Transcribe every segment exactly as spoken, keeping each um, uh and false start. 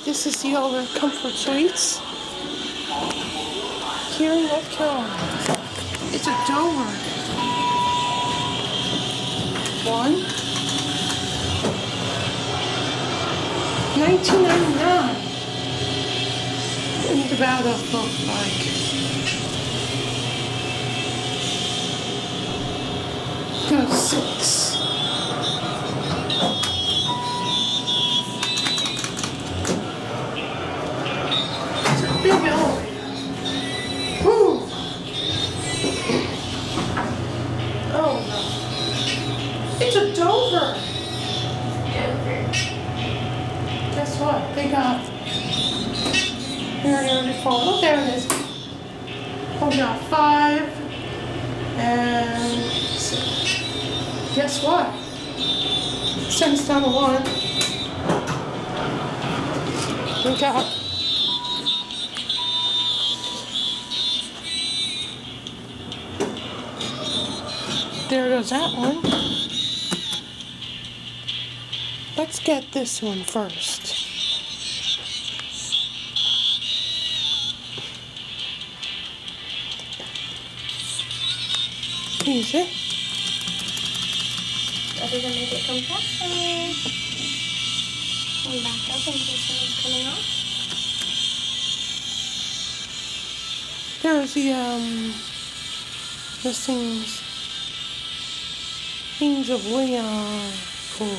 This is the Older Comfort Suites here in North Carolina. It's a Dover. One. nineteen ninety-nine. And about to look like. Go six. Big elevator. Whew. Oh no. It's a Dover. Dover. Guess what? They got. Here it is before. Oh, there it is. Oh, we got five and six. Guess what? Sends down to one. We got. There goes that one. Let's get this one first. Easy. Other than make it compressor. And back up in case someone's coming off. There's the um this thing's Kings of Leon. Cool.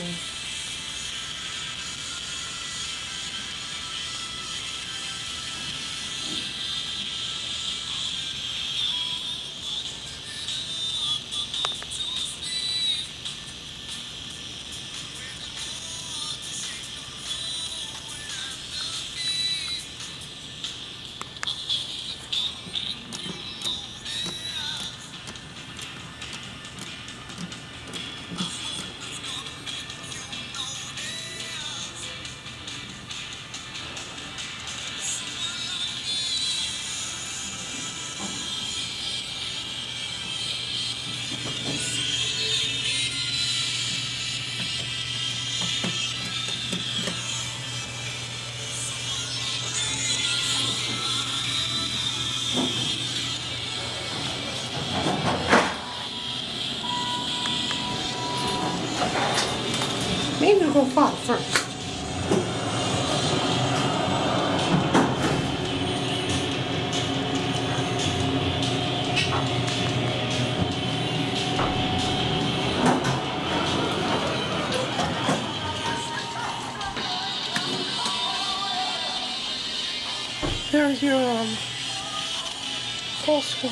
Maybe we'll go five first. There's your um full score.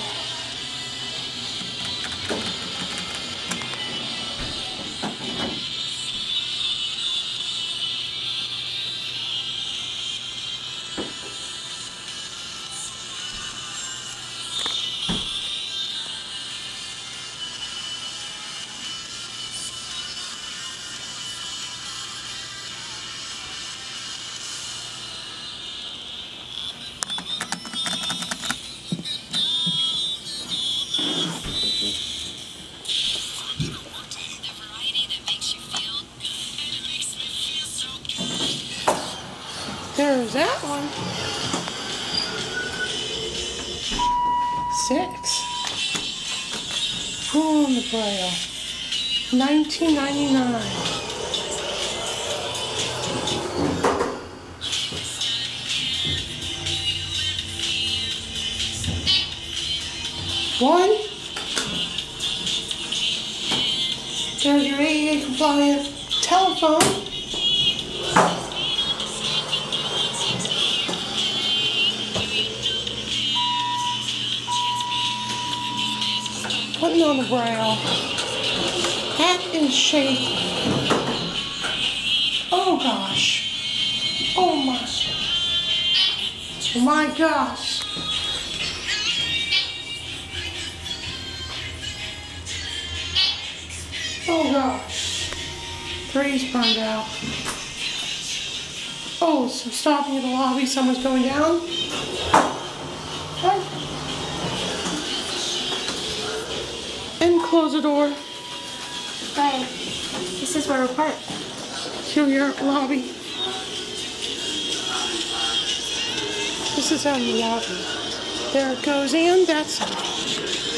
There's that one. Six. Pull on the braille. nineteen ninety-nine. One. There's your A D A compliant telephone. Putting on the braille. Hat in shape. Oh gosh. Oh my. Oh my gosh. Oh gosh. Three's burned out. Oh, so stopping in the lobby, someone's going down. Okay. And close the door. Right. This is where we're parked. To your lobby. This is on the lobby. There it goes, and that's it.